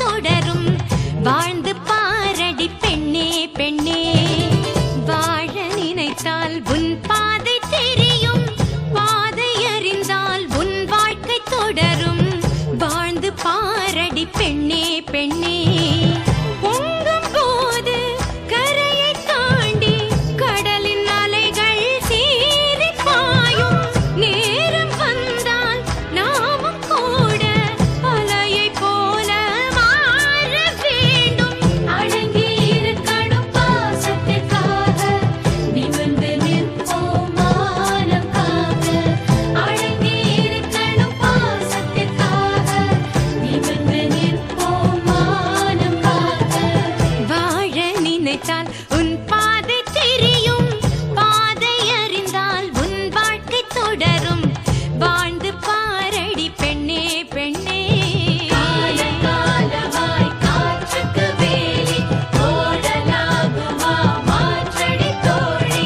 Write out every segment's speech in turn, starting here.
தொடரும் வாழ்ந்து பாரடி பெண்ணே பெண்ணே வாழ நினைத்தால் உன் பாதை தெரியும் பாதை அறிந்தால் உன் வாழ்க்கை தொடரும் வாழ்ந்து பாரடி பெண்ணே பெண்ணே பொங்கும் போது கரையை தாண்டி கடலின் அலைகள் சீறி பாயும் நேரம் வந்தால் நாமும் கூட அலையை போல மாற வேண்டும் அடங்கி இருக்கணும் பாசத்திற்காக நிமிர்ந்து நிற்போம் மானம் காக்க அடங்கி இருக்கணும் பாசத்திற்காக நிமிர்ந்து நிற்போம் மானம் காக்க வாழ நினைத்தால் உன் பாதை தெரியும் பாதை அறிந்தால் உன் வாழ்க்கை தொடரும் வாழ்ந்து பாரடி பெண்ணே பெண்ணே காலகாலமாய் காற்றுக்கு வேலி ஓடலாகுமா மாற்றடி தோழி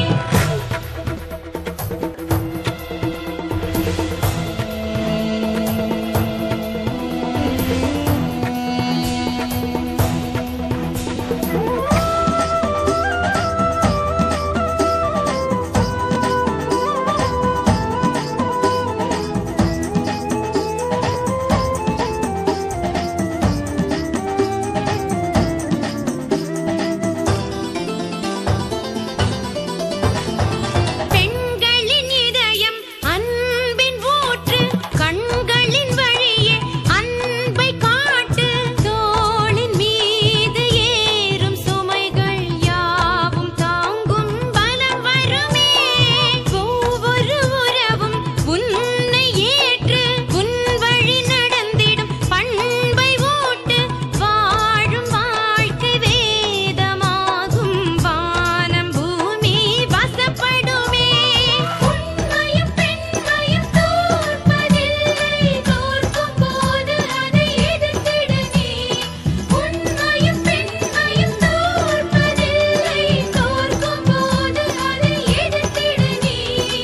பெண்களின் இதயம் அன்பின் ஊற்று கண்களின் வழியே அன்பை காட்டு தோளின் மீது ஏறும் சுமைகள் யாவும் தாங்கும் பலம் வருமே ஒவ்வொரு உறவும் உன்னை ஏற்று உன் வழி நடந்திடும் பண்பை ஊட்டு வாழும் வாழ்க்கை வேதமாகும் வானம் பூமி வசப்படுமே உண்மையும் பெண்மையும் தோற்பதில்லை தோற்கும் போது அதை எதிர்த்திடு நீ உண்மையும் பெண்மையும் தோற்பதில்லை தோற்கும் போது அதை எதிர்த்திடு நீ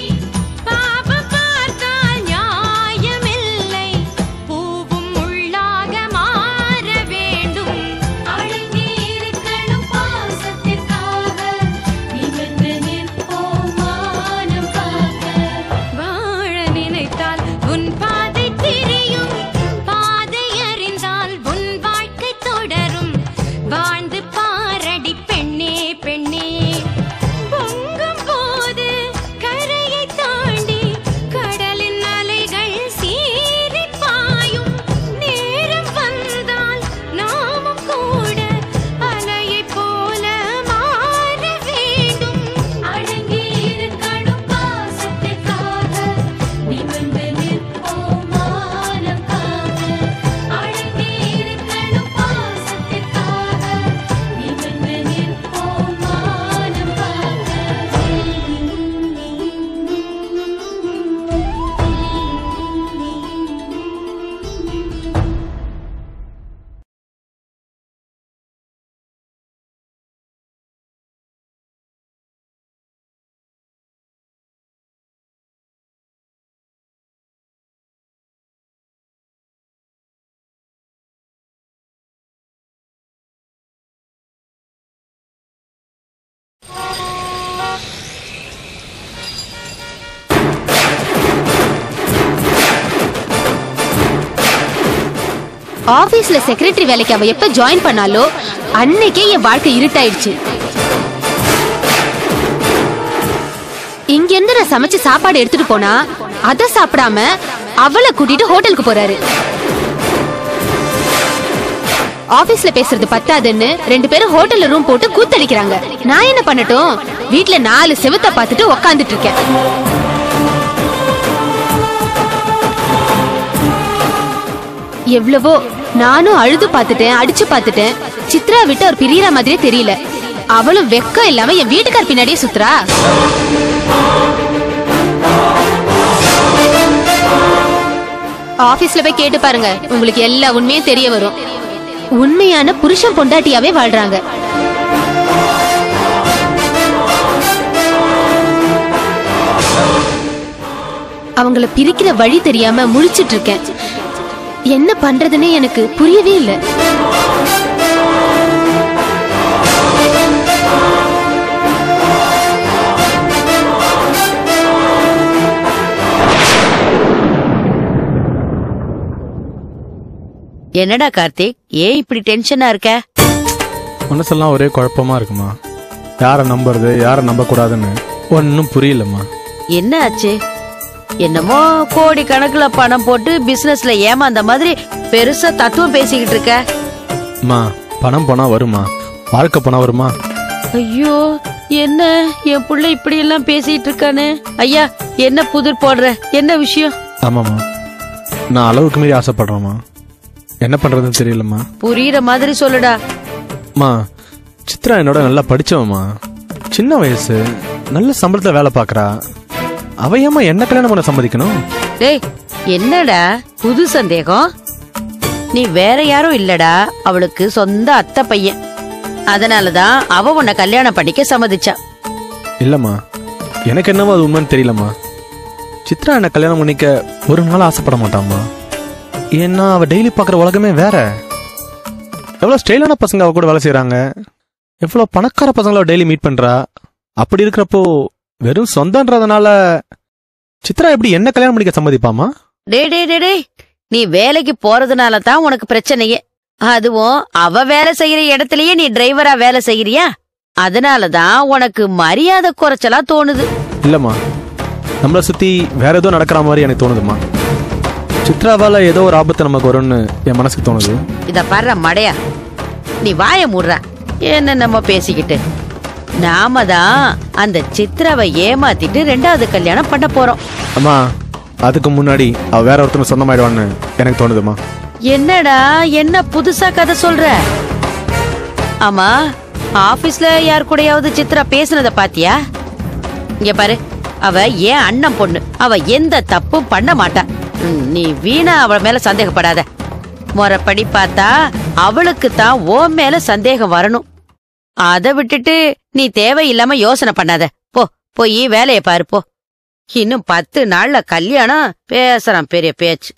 பாவம் பார்த்தால் நியாயமில்லை பூவும் உள்ளாக மாற வேண்டும் அடங்கி இருக்கணும் பாசத்திற்காக நிமிர்ந்து நிற்போம் மானம் காக்க வாழ நினைத்தால் உன் பாதை தெரியும் பாதை அறிந்தால் உன் வாழ்க்கை தொடரும் வாழ்ந்து பாரடி பெண்ணே பெண்ணே பொங்கும் போது கரையை தாண்டி கடலின் அலைகள் சீறி பாயும் நேரம் வந்தால் நாமும் கூட அலையை போல மாற வேண்டும் அடங்கி இருக்கணும் பாசத்திற்காக நிமிர்ந்து நிற்போம் மானம் காக்க அடங்கி இருக்கணும் பாசத்திற்காக நிமிர்ந்து நிற்போம் மானம் காக்க ஆபீஸ்ல செக்ரட்டரி வேலைக்கு அவ எப்ப ஜாயின் பண்ணாலோ அன்னைக்கே என் வாழ்க்கை இருட்டாயிடுச்சு. இங்க இருந்து நான் சமைச்சு சாப்பாடு எடுத்துட்டு போனா அத சாப்பிடாம அவளை கூட்டிட்டு ஹோட்டலுக்கு போறாரு. ஆபீஸ்ல பேசுறது பத்தாதுன்னு 2 பேரும் ஹோட்டல்ல ரூம் போட்டு கூத்தடிக்கிறாங்க. நான் என்ன பண்ணட்டும்? வீட்ல 4 செவுத்த பார்த்துட்டு உக்காந்துட்டு இருக்கேன். எவ்வளவோ நானும் அழுது பார்த்துட்டேன், அடிச்சு பார்த்துட்டேன். சித்ரா விட்டு அவர் பிரியற மாதிரியே தெரியல. அவளும் வெக்கம் இல்லாம என் வீட்டுக்கார் பின்னாடியே சுத்துறா. ஆபீஸ்ல போய் கேட்டு பாருங்க, உங்களுக்கு எல்லா உண்மையும் தெரிய வரும். உண்மையான புருஷன் பொண்டாட்டியாவே வாழ்றாங்க. அவங்கள பிரிக்கிற வழி தெரியாம முழிச்சிட்டு இருக்கேன். என்ன பண்றதுன்னே எனக்கு புரியவே இல்லை. என்னடா கார்த்திக், ஏன் இப்படி டென்ஷனா இருக்க? மனசெல்லாம் ஒரே குழப்பமா இருக்குமா. யாரை நம்புறது யாரை நம்ப கூடாதுன்னு ஒன்னும் புரியலம்மா. என்ன ஆச்சு? என்னமோ கோடி கணக்குல பணம் போட்டு பிசினஸ்ல ஏமாந்த மாதிரி பெருசா தத்துவம் பேசிக்கிட்டு இருக்க. அம்மா, பணம் போனா வருமா, வாழ்க்கை போனா வருமா? ஐயோ, என்ன என் புள்ள இப்படி எல்லாம் பேசிட்டு இருக்கானே. ஐயா, என்ன புதிர் போடுற, என்ன விஷயம்? ஆமாம்மா, நான் அளவுக்கு மீறி ஆசைப்படுறேம்மா. என்ன பண்றதுன்னு தெரியலம்மா. புரியுற மாதிரி சொல்லுடா. அம்மா, சித்ரா என்னோட நல்லா படிச்சவம்மா. சின்ன வயசு, நல்ல சம்பளத்துல வேலை பாக்குறா. அவ ஏமா என்ன கல்யாணம் பண்ண சம்மதிக்கணும்? டேய், என்னடா புது சந்தேகம்? நீ வேற யாரும் இல்லடா, அவளுக்கு சொந்த அத்தை பையன். அதனாலதான் அவ உன்னை கல்யாணம் பண்ணிக்க சம்மதிச்சா. இல்லம்மா, எனக்கு என்னவோ அது உண்மைன்னு தெரியலம்மா. சித்ரா என்ன கல்யாணம் பண்ணிக்க ஒரு நாள் ஆசைப்பட மாட்டாம்மா. ஏன்னா அவ டெய்லி பாக்குற உலகமே வேற. எவ்வளவு ஸ்டைலான பசங்க அவ கூட வேலை செய்யறாங்க, எவ்வளவு பணக்கார பசங்களை டெய்லி மீட் பண்றா. அப்படி இருக்கிறப்போ வெறும் சொந்தன்றதுனால சித்ரா எப்படி என்ன கல்யாணம் பண்ணிக்க சம்மதிப்பாமா? டே டே டே டே, நீ வேலைக்கு போறதுனால தான் உனக்கு பிரச்சனையே. அதுவும் அவ வேலை செய்யற இடத்துலயே நீ டிரைவரா வேலை செய்யறியா? அதனாலதான் உனக்கு மரியாதை குறைச்சலா தோணுது. இல்லம்மா, நம்மளை சுத்தி வேற ஏதோ நடக்கிற மாதிரி எனக்கு தோணுதுமா. சித்ராவால ஏதோ ஒரு ஆபத்து நமக்கு வரும்னு என் மனசுக்கு தோணுது. இத பாரு மடையா, நீ வாய மூடுற. என்ன நம்ம பேசிக்கிட்டு, நாம தான் அந்த சித்ராவை ஏமாத்திட்டு 2வது கல்யாணம் பண்ண போறோம். அம்மா, அதுக்கு முன்னாடி அவ வேற ஒருத்தர் சொந்தமாயிடுவான்னு எனக்கு தோணுதுமா. என்னடா, என்ன புதுசா கதை சொல்ற? ஆமா, ஆபீஸ்ல யார் கூடயாவது சித்ரா பேசுனத பாத்தியா? இங்க பாரு, அவ ஏன் அண்ணன் பொண்ணு, அவ எந்த தப்பும் பண்ண மாட்டா. நீ வீணா அவ மேல சந்தேகப்படாத. முறைப்படி பார்த்தா அவளுக்கு தான் ஓ மேல சந்தேகம் வரணும். அதை விட்டுட்டு நீ தேவையில்லாம யோசனை பண்ணாத. போய் வேலையை பாரு போ. இன்னும் 10 நாள்ல கல்யாணம். பேசுறான் பெரிய பேச்சு.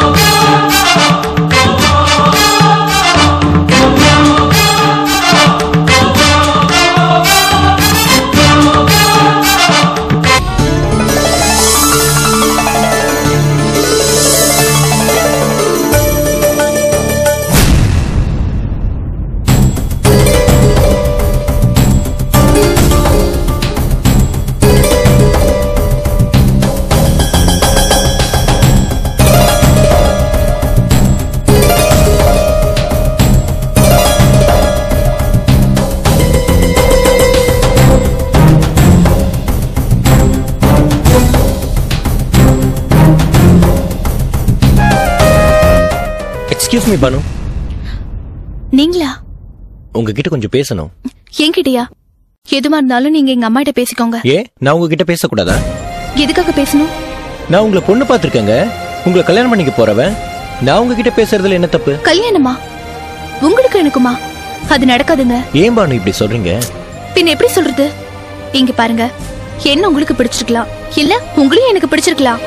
Excuse me Bhanu. நீங்களா? உங்ககிட்ட கொஞ்சம் பேசணும். என்கிட்டயா? எதுமா இருந்தாலும் நீங்க எங்க அம்மா கிட்ட பேசிக்கோங்க. நான் உங்ககிட்ட பேசக்கூடாதா? எதுக்காக பேசணும்? நான் உங்களை பொண்ணு பாத்திருக்கேங்க. உங்களை கல்யாணம் பண்ணிக்க போறவன். நான் உங்ககிட்ட பேசுறதுல என்ன தப்பு? கல்யாணமா? உங்களுக்கு எனக்குமா? அது நடக்காதுங்க. ஏன் பானு இப்படி சொல்றீங்க? பின்ன எப்படி சொல்றது? இங்க பாருங்க, என்ன உங்களுக்கு பிடிச்சிருக்கலாம், இல்ல உங்களையும் எனக்கு பிடிச்சிருக்கலாம்.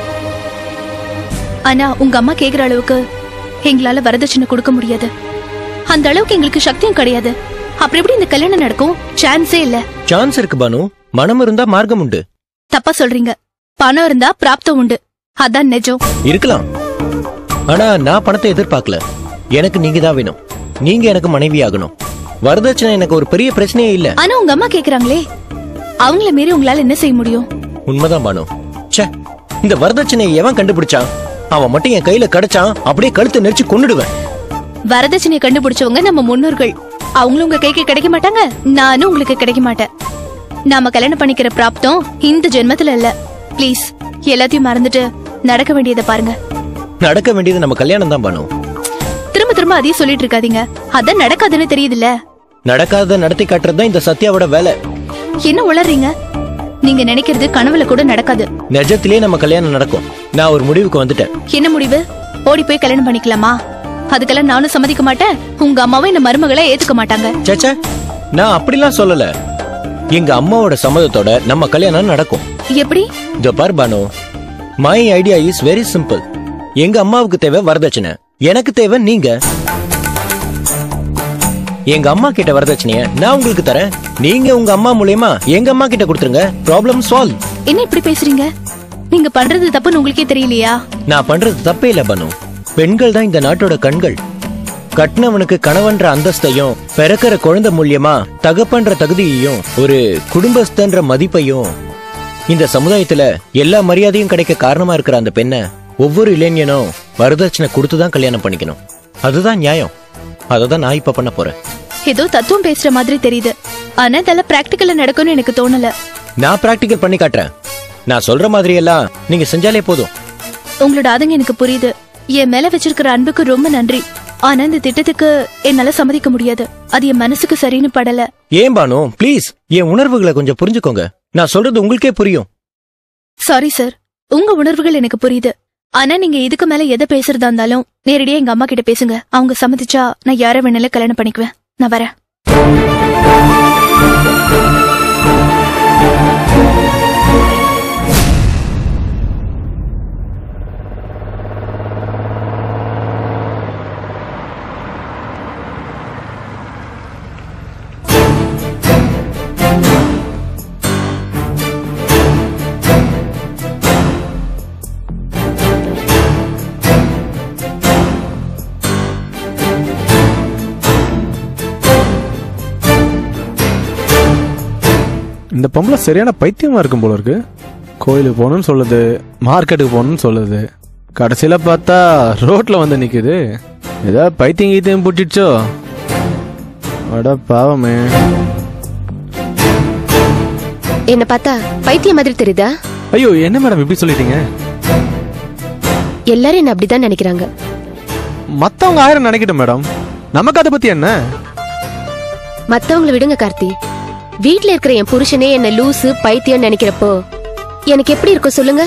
ஆனா உங்க அம்மா கேக்குற அளவுக்கு எங்களால வரதட்சணை கொடுக்க முடியாது. அந்த அளவுக்கு எங்களுக்கு சக்தியும் கிடையாது. அப்புறம் எப்படி இந்த கல்யாணம் நடக்கும்? சான்ஸே இல்ல. சான்ஸ் இருக்கு பானு. மனம் இருந்தா மார்க்கம் உண்டு. தப்பா சொல்றீங்க. பணம் இருந்தா பிராப்தம் உண்டு. அதான் நிஜம். இருக்கலாம். ஆனா நான் பணத்தை எதிர்பார்க்கல. எனக்கு நீங்க தான் வேணும். நீங்க எனக்கு மனைவி ஆகணும். வரதட்சணை எனக்கு ஒரு பெரிய பிரச்சனையே இல்ல. ஆனா உங்க அம்மா கேக்குறாங்களே, அவங்கள மீறி உங்களால என்ன செய்ய முடியும்? உண்மைதான் பானு. இந்த வரதட்சணையை எவன் கண்டுபிடிச்சான்? அவன் மட்டும் என் கையில கிடைச்சான், அப்படியே கழுத்தை நெரிச்சு கொன்னுடுவேன். வரதட்சணையை கண்டுபிடிச்சவங்க நம்ம முன்னோர்கள். அவங்களும் உங்க கைக்கு கிடைக்க மாட்டாங்க, நானும் உங்களுக்கு கிடைக்க மாட்டேன். நாம கல்யாணம் பண்ணிக்கிற பிராப்தம் இந்த ஜென்மத்துல இல்ல. ப்ளீஸ் எல்லாத்தையும் மறந்துட்டு நடக்க வேண்டியதை பாருங்க. நடக்க வேண்டியது நம்ம கல்யாணம் தான் பானு. திரும்ப திரும்ப அதையும் சொல்லிட்டு இருக்காதீங்க. அதான் நடக்காதுன்னு தெரியுதுல்ல. நடக்காத நடத்தி காட்டுறதுதான் இந்த சத்யாவோட வேலை. என்ன உளறீங்க? நீங்க நினைக்கிறது கனவுல கூட நடக்காது. நிஜத்திலே நம்ம கல்யாணம் நடக்கும். நான் ஒரு முடிவுக்கு வந்துட்டேன். என்ன முடிவு? ஓடி போய் கல்யாணம் பண்ணிக்கலாமா? அதுக்கெல்லாம் நானும் சம்மதிக்க மாட்டேன். உங்க அம்மாவும் இந்த மருமகளை ஏத்துக்க மாட்டாங்க. சேச்சே, நான் அப்படிலாம் சொல்லல. எங்க அம்மாவோட சம்மதத்தோட நம்ம கல்யாணம் நடக்கும். எப்படி? இதோ பார் Bhanu, my idea is very simple. எங்க அம்மாவுக்கு தேவை வரதட்சணை, எனக்கு தேவை நீங்க. எங்க அம்மா கிட்ட வரதட்சணைய நான் உங்களுக்கு தரேன். நீங்க உங்க அம்மா மூலமா எங்க அம்மா கிட்ட கொடுத்துருங்க. Problem solve. என்ன இப்படி பேசுறீங்க? நீங்க பண்றது தப்புன்னு உங்களுக்கே தெரியலையா? நான் பண்றது தப்பே இல்ல பானு. பெண்கள் தான் இந்த நாட்டோட கண்கள். கட்டினவனுக்கு கணவன்ற அந்தஸ்தையும் பிறக்கிற குழந்தை மூலியமா தகப்பன்ற தகுதியையும் ஒரு குடும்பஸ்தன்ற மதிப்பையும் இந்த சமுதாயத்துல எல்லா மரியாதையும் கிடைக்க காரணமா இருக்கிற அந்த பெண்ணை ஒவ்வொரு இளைஞனும் வரதட்சணை கொடுத்துதான் கல்யாணம் பண்ணிக்கணும். அதுதான் நியாயம். அததான் நான் இப்ப பண்ண போறேன். ஏதோ தத்துவம் பேசுற மாதிரி தெரியுது, ஆனா இதெல்லாம் பிராக்டிகல்ல நடக்கும்னு எனக்கு தோணல. நான் பிராக்டிகல் பண்ணி காட்டுறேன். நான் சொல்ற மாதிரி எல்லாம் நீங்க செஞ்சாலே போதும். உங்களோட ஆதங்கம் எனக்கு புரியுது. என் மேல வச்சிருக்கிற அன்புக்கு ரொம்ப நன்றி. ஆனா இந்த திட்டத்துக்கு என்னால சம்மதிக்க முடியாது. அது என் மனசுக்கு சரின்னு படல. ஏன் பானு, ப்ளீஸ் என் உணர்வுகளை கொஞ்சம் புரிஞ்சுக்கோங்க. நான் சொல்றது உங்களுக்கே புரியும். சாரி சார், உங்க உணர்வுகள் எனக்கு புரியுது. ஆனா நீங்க இதுக்கு மேல எதை பேசுறதா இருந்தாலும் நேரடியா எங்க அம்மா கிட்ட பேசுங்க. அவங்க சம்மதிச்சா நான் யார வேணாலும் கல்யாணம் பண்ணிக்குவேன். நான் வரேன். இந்த பொம்பளை சரியான பைத்தியமா இருக்கும் போல இருக்கு. கோயிலுக்கு போகணும்னு சொல்லுது, மார்க்கெட்டுக்கு போகணும்னு சொல்லுது, கடைசியில பார்த்தா ரோட்ல வந்து நிக்குது. ஏதாவது பைத்தியம் கீத்தியம் புட்டிச்சோ? அட பாவமே. என்ன பார்த்தா பைத்தியம் மாதிரி தெரியுதா? ஐயோ, என்ன மேடம் இப்படி சொல்லிட்டீங்க? எல்லாரும் என்ன அப்படிதான் நினைக்கிறாங்க. மத்தவங்க ஆயிரம் நினைக்கட்டும் மேடம், நமக்கு அதை பத்தி என்ன? மத்தவங்களை விடுங்க கார்த்தி. வீட்ல இருக்கிற என் புருஷனே என்ன லூசு பைத்தியம் நினைக்கிறப்போ எனக்கு எப்படி இருக்கும் சொல்லுங்க?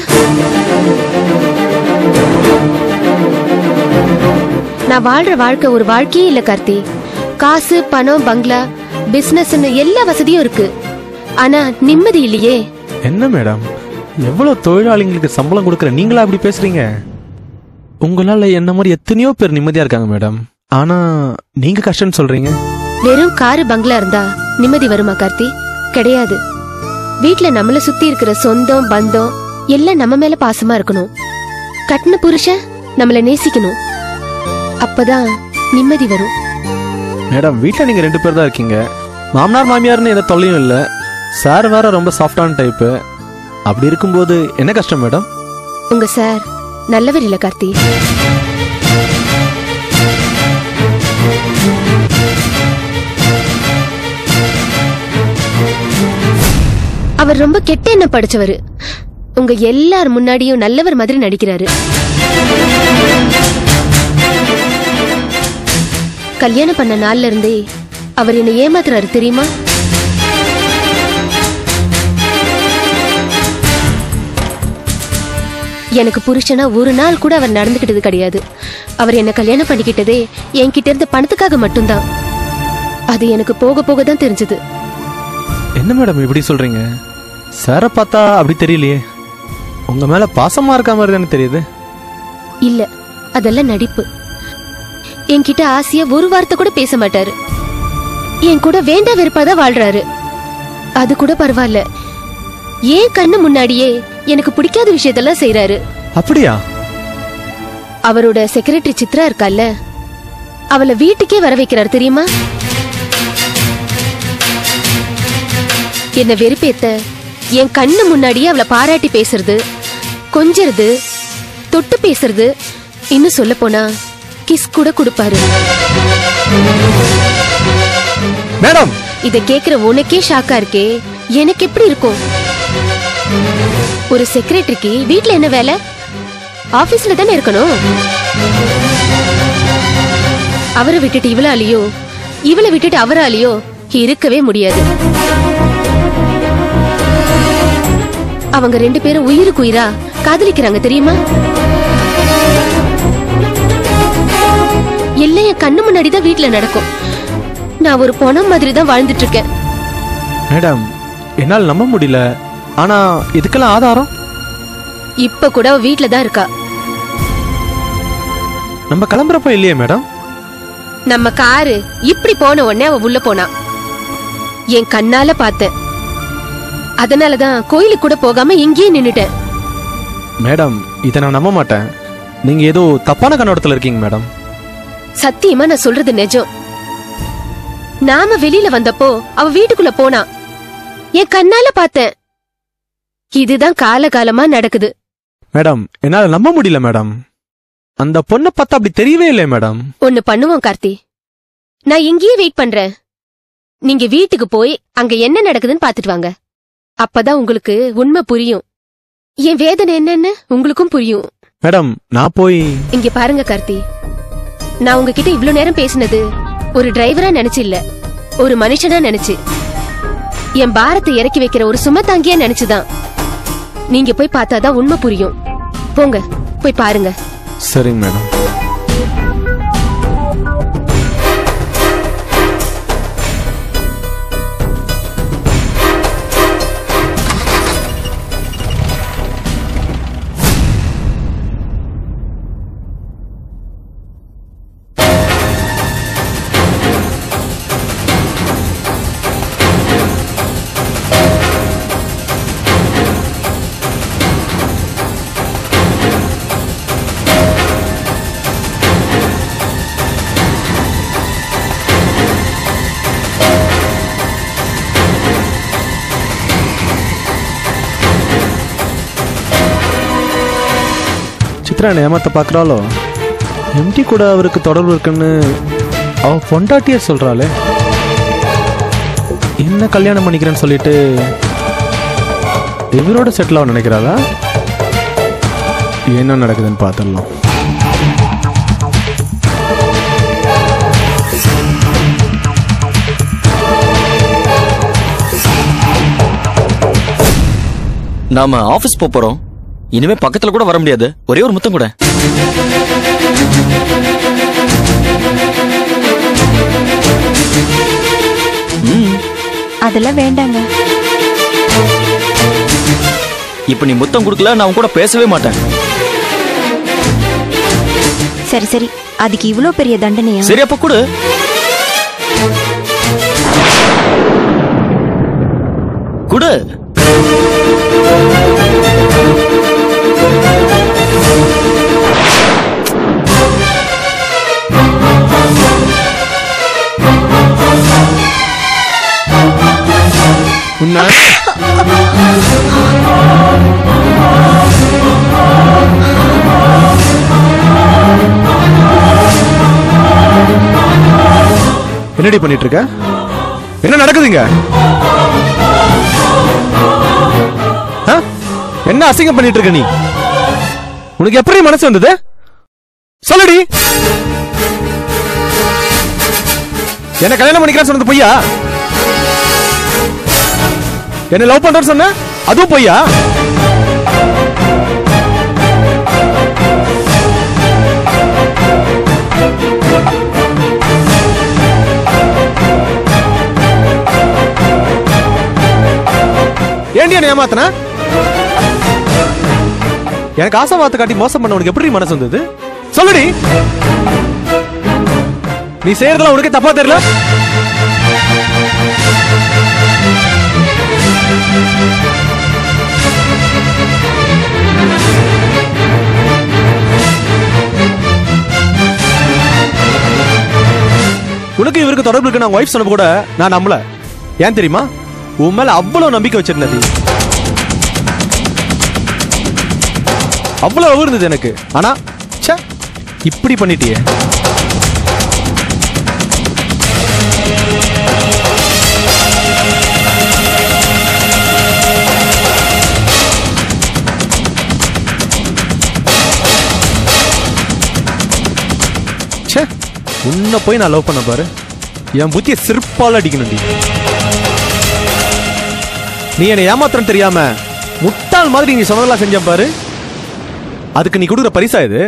நான் வாழ்ற வாழ்க்கை ஒரு வாழ்க்கையே இல்ல கார்த்தி. காசு, பணம், பங்களா, பிசினஸ் எல்லா வசதியும் இருக்கு. ஆனா நிம்மதி இல்லையே. என்ன மேடம், எவ்வளவு தொழிலாளிகளுக்கு சம்பளம் கொடுக்கற நீங்களா அப்படி பேசுறீங்க? உங்களால என்ன மாதிரி எத்தனையோ பேர் நிம்மதியா இருக்காங்க மேடம். ஆனா நீங்க கஷ்டம்னு சொல்றீங்க. வெறும் காரு, பங்களா இருந்தா நிம்மதி வருமா கார்த்தி? கிடையாது. வீட்ல நம்மள சுத்தி இருக்கிற சொந்தம், பந்தம் எல்லாம் நம்ம மேல பாசமா இருக்கணும். கட்டின புருஷன் நம்மள நேசிக்கணும். அப்பதான் நிம்மதி வரும். மேடம், வீட்ல நீங்க 2 பேர் தான் இருக்கீங்க. மாமனார் மாமியார்னு எந்த தொல்லையும் இல்ல. சார் வேற ரொம்ப சாஃப்டான டைப்பு. அப்படி இருக்கும்போது என்ன கஷ்டம் மேடம்? உங்க சார் நல்லவர் இல்ல கார்த்தி. அவர் ரொம்ப கெட்ட எண்ணம் படிச்சவரு. உங்க எல்லார் முன்னாடியும் நல்லவர் மாதிரி நடிக்கிறாரு. கல்யாணம் பண்ண நாள்ல இருந்தே அவர் என்ன ஏமாத்துறாரு தெரியுமா? எனக்கு புருஷனா ஒரு நாள் கூட அவர் நடந்துகிட்டது கிடையாது. அவர் என்ன கல்யாணம் பண்ணிக்கிட்டதே என்கிட்ட இருந்த பணத்துக்காக மட்டும்தான். அது எனக்கு போக போக தான் தெரிஞ்சது. என்ன மேடம் இப்படி சொல்றீங்க? சார பார்த்தா அப்படி தெரியலையே. உங்க மேல பாசமா இருக்க மாதிரி தானே தெரியுது. இல்ல, அதெல்லாம் நடிப்பு. என்கிட்ட ஆசையா ஒரு வார்த்தை கூட பேச மாட்டாரு. என் கூட வேண்டா வெறுப்பாதான் வாழ்றாரு. அது கூட பரவாயில்ல. ஏன் கண்ணு முன்னாடியே எனக்கு பிடிக்காத விஷயத்தெல்லாம் செய்யறாரு. அப்படியா? அவரோட செக்ரட்டரி சித்ரா இருக்கால, அவளை வீட்டுக்கே வர வைக்கிறாரு தெரியுமா? என்ன வெறுப்பேத்த என் கண்ணு முன்னாடியே அவளை பாராட்டி பேசுறது, கொஞ்சறது, தொட்டு பேசுறது, இன்னும் சொல்ல போனா கிஸ் கூட கொடுப்பாரு. மேடம், இத கேக்குற உனக்கே ஷாக்கா இருக்கே, எனக்கு எப்படி இருக்கும்? ஒரு செக்ரட்டரிக்கு வீட்ல என்ன வேலை? ஆபீஸ்ல தானே இருக்கணும். அவரை விட்டுட்டு இவளாலேயோ, இவளை விட்டுட்டு அவராலேயோ இருக்கவே முடியாது. அவங்க 2 பேரும் உயிருக்கு உயிரா காதலிக்கிறாங்க தெரியுமா? எல்லாம் என் கண்ணு முன்னாடிதான் வீட்டுல நடக்கும். நான் ஒரு பொணம் மாதிரி தான் வாழ்ந்துட்டு இருக்கேன். மேடம், என்னால் நம்ப முடியல. ஆனா இதுக்கெல்லாம் ஆதாரம்? இப்ப கூட அவ வீட்டுல தான் இருக்கா. நம்ம கிளம்புறப்ப இல்லையே மேடம்? நம்ம காரு இப்படி போன உடனே அவ உள்ள போனா. என் கண்ணால பார்த்தேன். அதனாலதான் கோயிலுக்கு கூட போகாம இங்கேயே நின்னுட்டேன். மேடம், இதை நான் நம்ப மாட்டேன். நீங்க ஏதோ தப்பான கண்ணோட்டத்துல இருக்கீங்க மேடம். சத்தியமா நான் சொல்றது நிஜம். நாம வெளியில வந்தப்போ அவ வீட்டுக்குள்ள போனா என் கண்ணால பார்த்தேன். இதுதான் காலகாலமா நடக்குது. மேடம் என்னால நம்ப முடியல மேடம். அந்த பொண்ணை பார்த்தா அப்படி தெரியவே இல்லை மேடம். ஒன்னு பண்ணுவோம் கார்த்தி, நான் இங்கேயே வெயிட் பண்றேன். நீங்க வீட்டுக்கு போய் அங்க என்ன நடக்குதுன்னு பாத்துட்டு வாங்க. அப்பதான் உங்களுக்கு உண்மை புரியும். என் வேதனை என்னன்னு உங்களுக்கும் புரியும். மேடம் நான் போய் இங்க பாருங்க கார்த்தி, நான் உங்ககிட்ட இவ்ளோ நேரம் பேசினது ஒரு டிரைவரா நினைச்சு இல்ல, ஒரு மனுஷனா நினைச்சு, என் பாரத்தை இறக்கி வைக்கிற ஒரு சுமத்தாங்கியா நினைச்சுதான். நீங்க போய் பார்த்தாதான் உண்மை புரியும். போங்க போய் பாருங்க. சரிங்க மேடம். சித்ரா ஏமாத்த பாக்குறாளோ? எம்டி கூட அவருக்கு தொடர்பு இருக்குன்னு அவ பொண்டாட்டியே சொல்றாளே. என்ன கல்யாணம் பண்ணிக்கிறேன்னு சொல்லிட்டு இவரோட செட்டில் ஆக நினைக்கிறாளா? என்ன நடக்குதுன்னு பார்த்துடலாம். நாம ஆபீஸ் போறோம். இனிமே பக்கத்துல கூட வர முடியாது. ஒரே ஒரு முத்தம் கூட. அதெல்லாம் வேண்டாங்க. இப்ப நீ முத்தம் கொடுக்கல, நான் உன் கூட பேசவே மாட்டேன். சரி சரி, அதுக்கு இவ்ளோ பெரிய தண்டனையா? சரி அப்ப கொடு. கொடு. என்னடி பண்ணிட்டு இருக்க? என்ன நடக்குதுங்க? என்ன அசிங்கம் பண்ணிட்டு இருக்க நீ? உனக்கு எப்படி மனசு வந்தது? சொல்லுடி. என்ன கல்யாணம் பண்ணிக்கிறேன்னு சொன்னது பொய்யா? என்ன லவ் பண்றேன்னு சொன்ன அதுவும் பொய்யா? ஏண்டி என்ன ஏமாத்தன? எனக்கு ஆசை வார்த்தை காட்டி மோசம் பண்ண உனக்கு எப்படி மனசு வந்தது? சொல்லுடி. நீ செய்யறதுல உனக்கு தப்பா தெரியல? உனக்கு இவருக்கு தொடர்பு இருக்கு நான் வைஃப் சொன்ன கூட நான் நம்பல. ஏன் தெரியுமா? உன் மேல அவ்வளவு நம்பிக்கை வச்சிருந்தது, அவ்வளவு இருந்தது எனக்கு. ஆனா இப்படி பண்ணிட்டியே. உன்னை போய் நான் லவ் பண்ண பாரு, என் புத்திய சிற்பால அடிக்கணும். நீ என்னை ஏமாத்திரம் தெரியாம முட்டாள் மாதிரி நீ சொன்னதெல்லாம் செஞ்ச பாரு. அதுக்கு நீ கொடுக்குற பரிசா இது?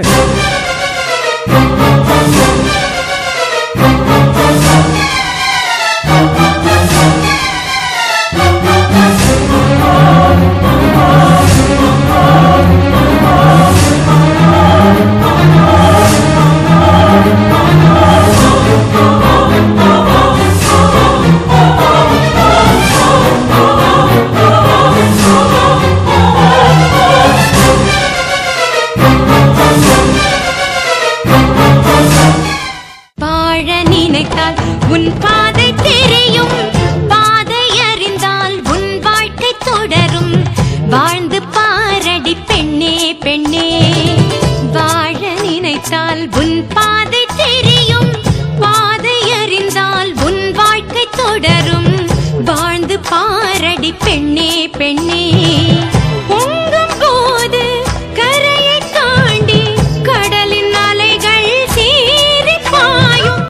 தொடரும் வாழ்ந்து பாரடி பெண்ணே பெண்ணே